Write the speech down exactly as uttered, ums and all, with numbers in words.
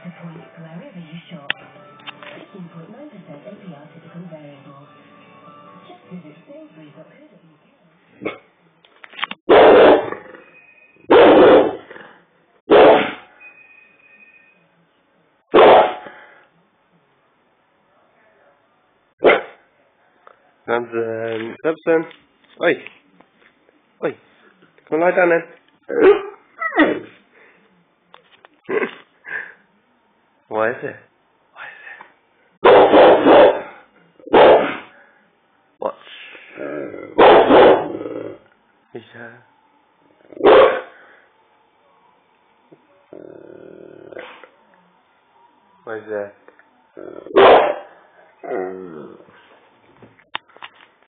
to points wherever you shop. fifteen point nine percent A P R typical variable. Just visit Sainsbury's dot co dot U K. Samson, Samson, oi, oi, come on, lie down then. What is it? What is it? What? Is that? What is that?